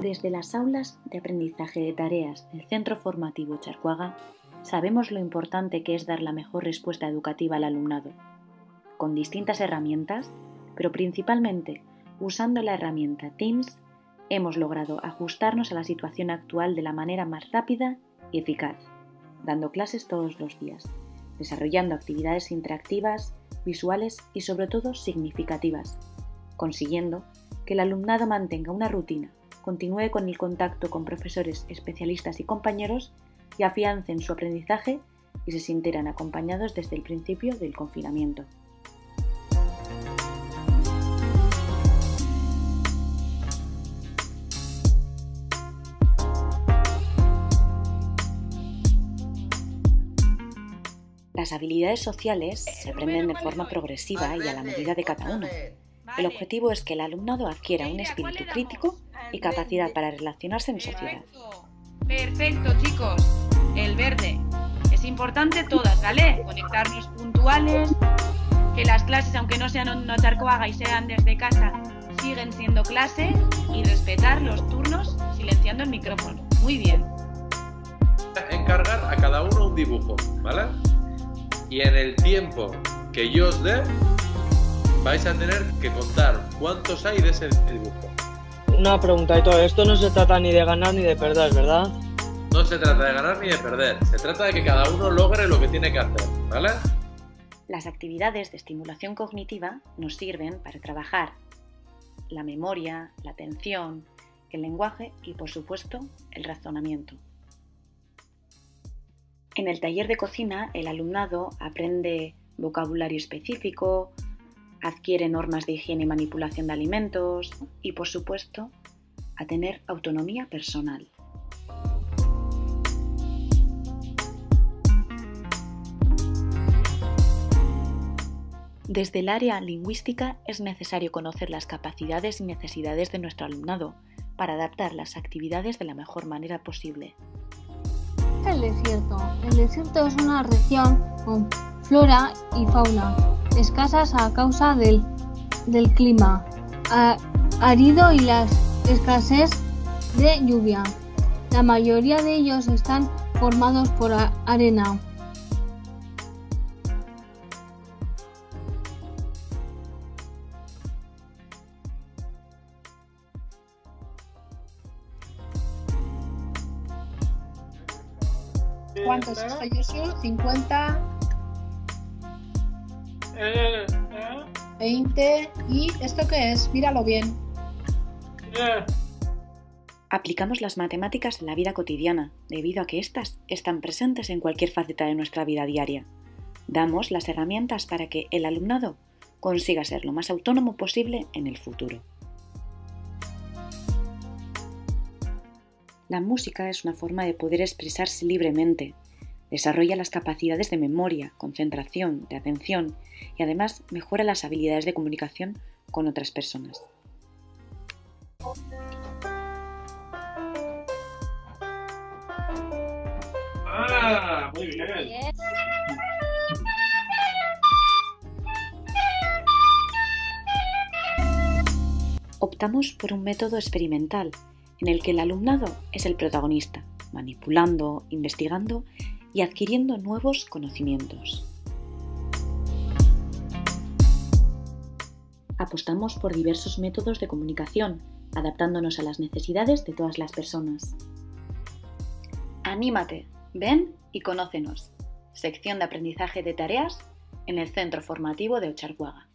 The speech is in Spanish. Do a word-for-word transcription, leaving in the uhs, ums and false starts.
Desde las aulas de aprendizaje de tareas del Centro Formativo Charcuaga, sabemos lo importante que es dar la mejor respuesta educativa al alumnado, con distintas herramientas, pero principalmente usando la herramienta Teams, hemos logrado ajustarnos a la situación actual de la manera más rápida y eficaz, dando clases todos los días, desarrollando actividades interactivas, visuales y sobre todo significativas, consiguiendo que el alumnado mantenga una rutina, continúe con el contacto con profesores especialistas y compañeros y afiancen su aprendizaje y se sintieran acompañados desde el principio del confinamiento. Las habilidades sociales se aprenden de forma progresiva y a la medida de cada uno. El objetivo es que el alumnado adquiera un espíritu crítico y capacidad para relacionarse en sociedad. Perfecto, chicos. El verde. Es importante todas, ¿vale? Conectarnos puntuales, que las clases, aunque no sean en Charcuaga y sean desde casa, siguen siendo clase y respetar los turnos silenciando el micrófono. Muy bien. Encargar a cada uno un dibujo, ¿vale? Y en el tiempo que yo os dé, vais a tener que contar cuántos hay de ese dibujo. Una pregunta, y todo esto no se trata ni de ganar ni de perder, ¿verdad? No se trata de ganar ni de perder, se trata de que cada uno logre lo que tiene que hacer, ¿vale? Las actividades de estimulación cognitiva nos sirven para trabajar la memoria, la atención, el lenguaje y, por supuesto, el razonamiento. En el taller de cocina, el alumnado aprende vocabulario específico, adquiere normas de higiene y manipulación de alimentos y, por supuesto, a tener autonomía personal. Desde el área lingüística es necesario conocer las capacidades y necesidades de nuestro alumnado para adaptar las actividades de la mejor manera posible. El desierto. El desierto es una región con flora y fauna escasas a causa del, del clima árido y la escasez de lluvia. La mayoría de ellos están formados por arena. ¿Cuántos estoy yo? cincuenta, veinte y ¿esto qué es? Míralo bien. Aplicamos las matemáticas en la vida cotidiana, debido a que éstas están presentes en cualquier faceta de nuestra vida diaria. Damos las herramientas para que el alumnado consiga ser lo más autónomo posible en el futuro. La música es una forma de poder expresarse libremente, desarrolla las capacidades de memoria, concentración, de atención y además mejora las habilidades de comunicación con otras personas. ¡Ah! Muy bien. Optamos por un método experimental en el que el alumnado es el protagonista, manipulando, investigando y adquiriendo nuevos conocimientos. Apostamos por diversos métodos de comunicación, adaptándonos a las necesidades de todas las personas. ¡Anímate! Ven y conócenos. Sección de aprendizaje de tareas en el Centro Formativo de Charcuaga.